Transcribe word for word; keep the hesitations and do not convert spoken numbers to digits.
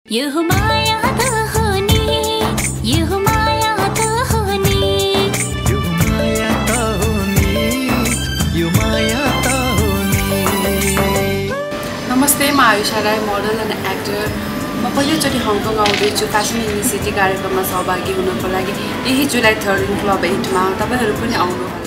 यो माया त हो नि, यो माया त हो नि, यो माया त हो नि, यो माया त हो नि। नमस्ते, म Ayusha Rai, model and actor. म पहिलोचोटि हङकङ आउँदैछु फ्यासन इन द सिटी कार्यक्रममा सहभागी हुनको लागि। यही जुलाई थर्ड क्लब एटमा तपाईहरु पनि आउनु होला।